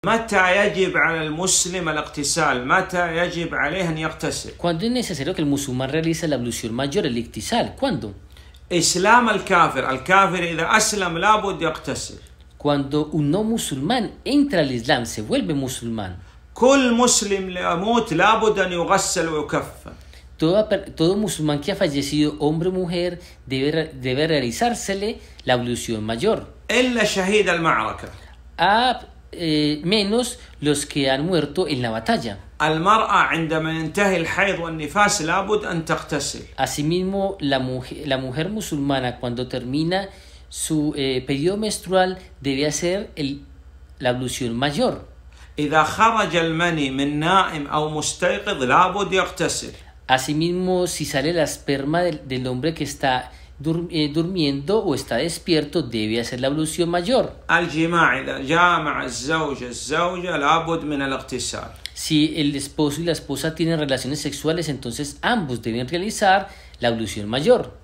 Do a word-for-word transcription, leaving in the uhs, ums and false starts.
متى يجب على المسلم الاغتسال؟ متى يجب عليه أن يغتسل؟ ¿Cuándo es necesario que el musulmán realice la ablución mayor, el iktisal? ¿Cuándo? إسلام الكافر، الكافر إذا أسلم لابد يغتسل. Cuando un no musulmán entra al Islam, se vuelve musulmán. كل مسلم يموت لابد أن يغسل ويكفن. Todo, todo musulmán que ha fallecido, hombre o mujer, debe, debe realizársele la ablución mayor. إلا شهيد المعركة. A eh, menos los que han muerto en la batalla. المرأة عندما ينتهي الحيض والنفاس لابد أن تغتسل. Asimismo, la mujer, la mujer musulmana cuando termina su eh, periodo menstrual debe hacer el, la ablución mayor. إذا خرج المني من نائم أو مستيقظ لابد يغتسل. Asimismo, si sale la esperma del, del hombre que está dur, eh, durmiendo o está despierto, debe hacer la ablución mayor. الجماع إذا جامع الزوج الزوجة لابد من الاغتسال. Si el esposo y la esposa tienen relaciones sexuales, entonces ambos deben realizar la ablución mayor.